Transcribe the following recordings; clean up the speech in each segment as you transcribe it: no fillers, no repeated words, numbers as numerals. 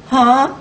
哈。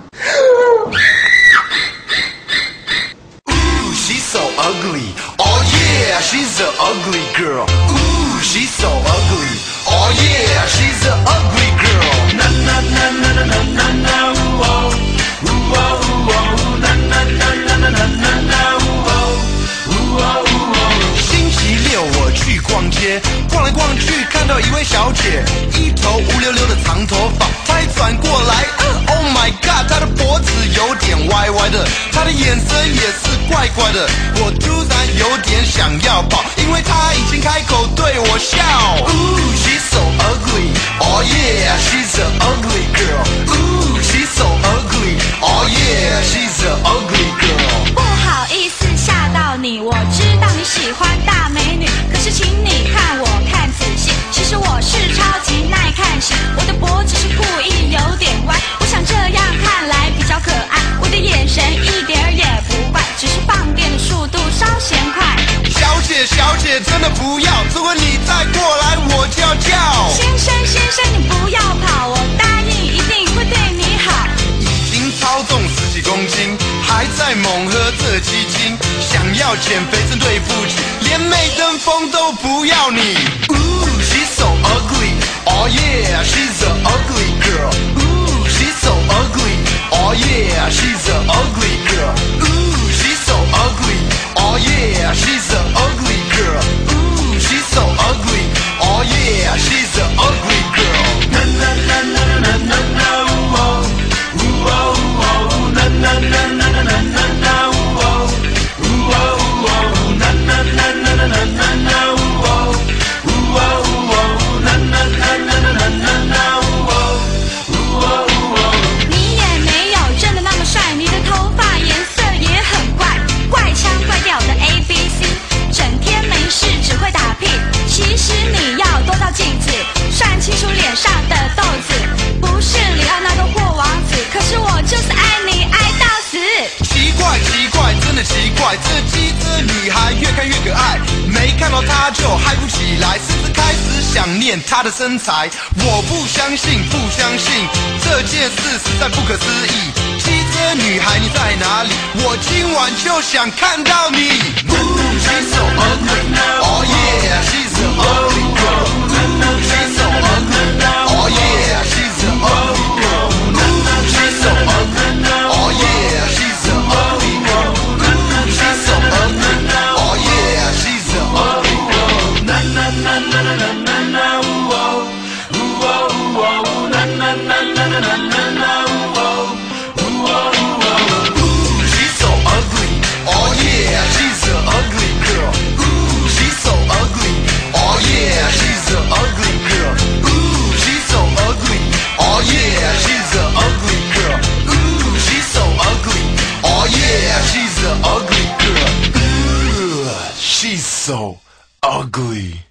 She's so ugly. Oh yeah, she's an ugly girl. Ooh, she's so ugly. Oh yeah, she's an ugly girl. Na na na na na na na na. Ooh oh, ooh oh, ooh oh. Na na na na na na na na. Ooh oh, ooh oh, ooh oh. 星期六我去逛街，逛来逛去看到一位小姐，一头乌溜溜的长头发，她一转过来，Oh my god， 她的脖子有点歪歪的，她的眼神也是怪怪的，我突然有点想要跑，因为她已经开口对我笑。Ooh, she's so ugly. Oh yeah, she's an ugly girl. Ooh, she's so ugly. Oh yeah, she's an ugly girl. 不好意思吓到你，我知道你喜欢大美女，可是请你看我看仔细，其实我是超级耐看型，我的脖子是故意有点歪，我想这样看来比较可爱，我的眼神一点儿也不怪，只是放电的速度稍嫌快。 小姐，小姐，真的不要，如果你再过来，我就要叫。 先生，先生，你不要跑，我答应一定会对你好。 已经超重10几公斤，还在猛喝这鸡精，想要减肥真对不起，连美登峰都不要你。Ooh, she's so ugly. Oh yeah, she's an ugly girl. Ooh, she's so ugly. Oh yeah, she's an ugly girl. Ooh, she's so ugly. Oh yeah, she's an ugly girl. Ooh, she's so ugly. Oh yeah, she's an ugly girl. Na na na na na na na. Ooh oh, ooh oh, ooh oh. Na na na na na na na na. Ooh oh, ooh oh, ooh oh. Na na na na na na na na. Ooh oh, ooh oh, ooh oh. Na na na na na na na na. Ooh oh, ooh oh, ooh oh. 你也没有真的那么帅，你的头发颜色也很怪，怪腔怪调的 ABC， 整天没事只会打屁。其实你要多照镜子，算清楚脸上的痘子，不是里奥纳多或王子，可是我就是爱你爱到死。 奇怪奇怪，真的奇怪，这机智女孩越看越可爱，没看到她就嗨不起来，甚至开始想念她的身材。我不相信，不相信，这件事实在不可思议。机智女孩你在哪里？我今晚就想看到你。Ooh, she's so ugly. Oh yeah, she's an ugly girl. Ooh, she's so ugly. Oh yeah, she's an ugly girl. Ooh, she's so ugly. Oh yeah, she's an ugly girl. Ooh, she's so ugly. Oh yeah, she's an ugly girl. Na na na na na na na na. Ooh oh, ooh oh, ooh oh. Na na na na na na na na. Ooh oh, ooh oh, ooh oh. Ooh, she's so ugly. Oh yeah, she's an ugly girl. Ooh, she's so ugly. Oh yeah, she's an ugly girl. Ooh, she's so ugly. Oh yeah, she's an ugly girl. Ooh, she's so ugly. Oh yeah, she's an ugly girl. Ooh, she's so ugly.